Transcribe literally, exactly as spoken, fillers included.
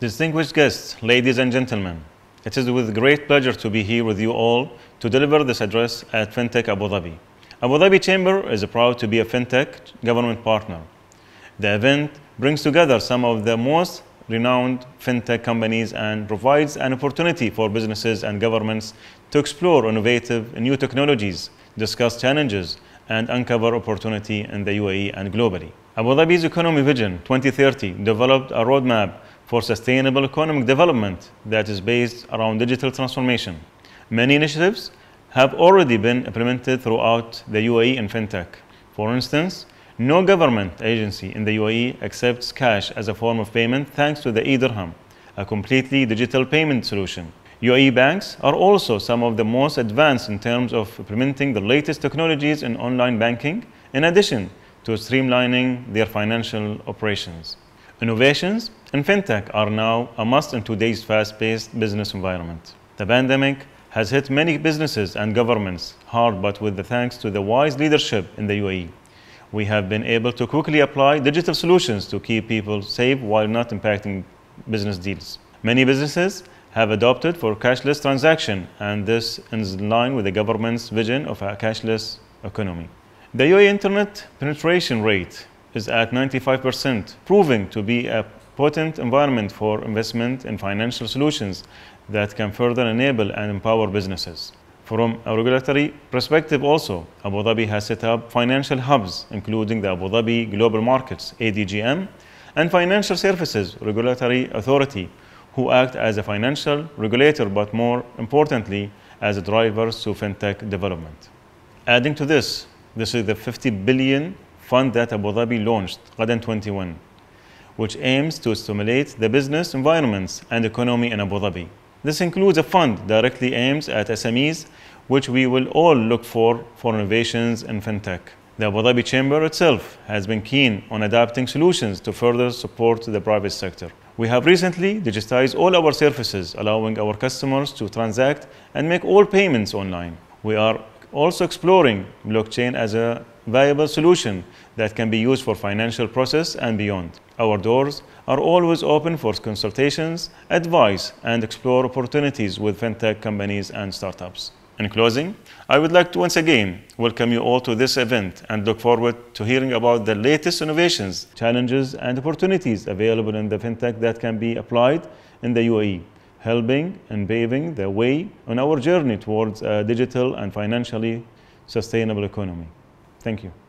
Distinguished guests, ladies and gentlemen, it is with great pleasure to be here with you all to deliver this address at FinTech Abu Dhabi. Abu Dhabi Chamber is proud to be a FinTech government partner. The event brings together some of the most renowned FinTech companies and provides an opportunity for businesses and governments to explore innovative new technologies, discuss challenges, and uncover opportunity in the U A E and globally. Abu Dhabi's Economy Vision twenty thirty developed a roadmap for sustainable economic development that is based around digital transformation. Many initiatives have already been implemented throughout the U A E in FinTech. For instance, no government agency in the U A E accepts cash as a form of payment thanks to the e-Dirham, a completely digital payment solution. U A E banks are also some of the most advanced in terms of implementing the latest technologies in online banking, in addition to streamlining their financial operations. Innovations in FinTech are now a must in today's fast-paced business environment. The pandemic has hit many businesses and governments hard, but with the thanks to the wise leadership in the U A E, we have been able to quickly apply digital solutions to keep people safe while not impacting business deals. Many businesses have adopted for cashless transaction, and this is in line with the government's vision of a cashless economy. The U A E internet penetration rate is at ninety-five percent, proving to be a potent environment for investment in financial solutions that can further enable and empower businesses. From a regulatory perspective also, Abu Dhabi has set up financial hubs, including the Abu Dhabi Global Markets, A D G M, and Financial Services Regulatory Authority, who act as a financial regulator, but more importantly, as drivers to FinTech development. Adding to this, this is the fifty billion fund that Abu Dhabi launched, Qadan twenty-one, which aims to stimulate the business environments and economy in Abu Dhabi. This includes a fund directly aimed at S M Es, which we will all look for for innovations in FinTech. The Abu Dhabi Chamber itself has been keen on adapting solutions to further support the private sector. We have recently digitized all our services, allowing our customers to transact and make all payments online. We are also exploring blockchain as a viable solution that can be used for financial process and beyond. Our doors are always open for consultations, advice, and explore opportunities with FinTech companies and startups. In closing, I would like to once again welcome you all to this event and look forward to hearing about the latest innovations, challenges, and opportunities available in the FinTech that can be applied in the U A E, helping and paving the way on our journey towards a digital and financially sustainable economy. Thank you.